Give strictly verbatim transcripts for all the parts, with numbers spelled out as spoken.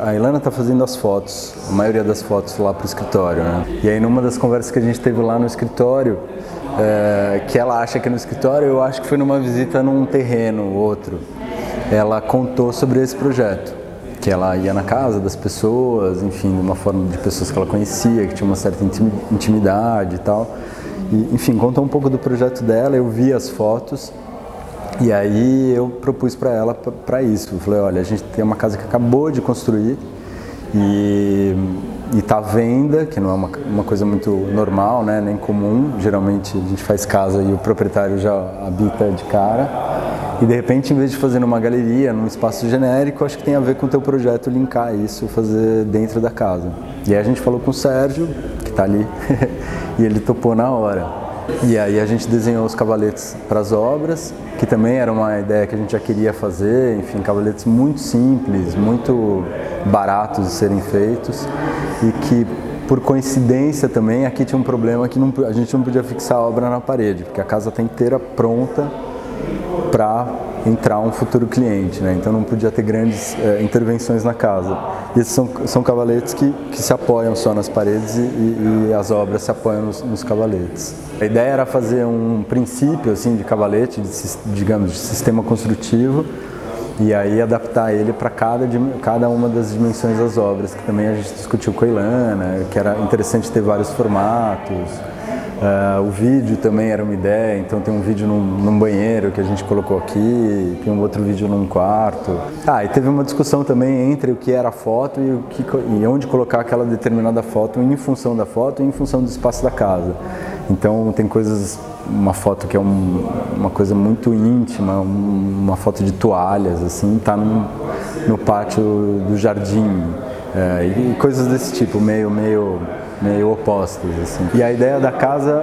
a Ilana está fazendo as fotos, a maioria das fotos lá para o escritório, né? E aí numa das conversas que a gente teve lá no escritório, é, que ela acha que é no escritório, eu acho que foi numa visita num terreno, outro, ela contou sobre esse projeto, que ela ia na casa das pessoas, enfim, de uma forma de pessoas que ela conhecia, que tinha uma certa intimidade e tal. E, enfim, contou um pouco do projeto dela, eu vi as fotos. E aí eu propus para ela para isso. Eu falei, olha, a gente tem uma casa que acabou de construir e está à venda, que não é uma, uma coisa muito normal, né, nem comum. Geralmente a gente faz casa e o proprietário já habita de cara. E de repente, em vez de fazer numa galeria, num espaço genérico, acho que tem a ver com o teu projeto linkar isso, fazer dentro da casa. E aí a gente falou com o Sérgio, que está ali, e ele topou na hora. E aí a gente desenhou os cavaletes para as obras, que também era uma ideia que a gente já queria fazer, enfim, cavaletes muito simples, muito baratos de serem feitos e que, por coincidência também, aqui tinha um problema que não, a gente não podia fixar a obra na parede, porque a casa está inteira pronta para entrar um futuro cliente, né? Então não podia ter grandes é, intervenções na casa. E esses são, são cavaletes que, que se apoiam só nas paredes e, e, e as obras se apoiam nos, nos cavaletes. A ideia era fazer um princípio assim, de cavalete, de, digamos, de sistema construtivo, e aí adaptar ele para cada, cada uma das dimensões das obras, que também a gente discutiu com a Ilana, que era interessante ter vários formatos. Uh, o vídeo também era uma ideia, então tem um vídeo num, num banheiro que a gente colocou aqui, tem um outro vídeo num quarto. Ah, e teve uma discussão também entre o que era a foto e, o que, e onde colocar aquela determinada foto em função da foto e em função do espaço da casa. Então tem coisas, uma foto que é um, uma coisa muito íntima, uma foto de toalhas, assim, tá no, no pátio do jardim, é, e coisas desse tipo, meio, meio, meio opostas, assim. E a ideia da casa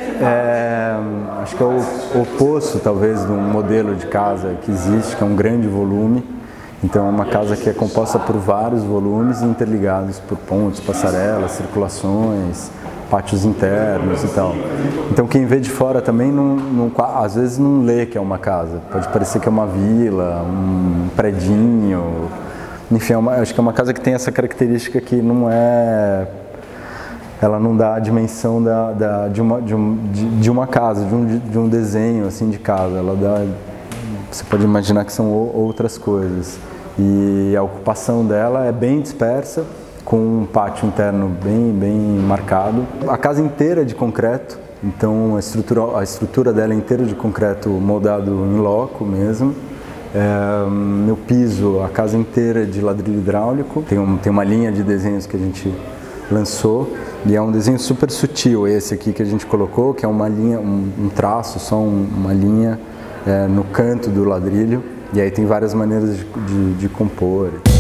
é, acho que é o oposto, talvez, de um modelo de casa que existe, que é um grande volume. Então é uma casa que é composta por vários volumes interligados por pontes, passarelas, circulações, pátios internos e tal. Então quem vê de fora também, não, não, às vezes não lê que é uma casa. Pode parecer que é uma vila, um predinho. Enfim, é uma, acho que é uma casa que tem essa característica que não é... Ela não dá a dimensão da, da, de, uma, de, um, de, de uma casa, de um, de um desenho assim, de casa. Ela dá... Você pode imaginar que são outras coisas. E a ocupação dela é bem dispersa, com um pátio interno bem, bem marcado. A casa inteira é de concreto, então a estrutura, a estrutura dela é inteira de concreto moldado em loco mesmo. É, meu piso, a casa inteira é de ladrilho hidráulico. Tem, um, tem uma linha de desenhos que a gente lançou e é um desenho super sutil esse aqui que a gente colocou, que é uma linha, um, um traço, só um, uma linha é, no canto do ladrilho. E aí tem várias maneiras de, de, de compor.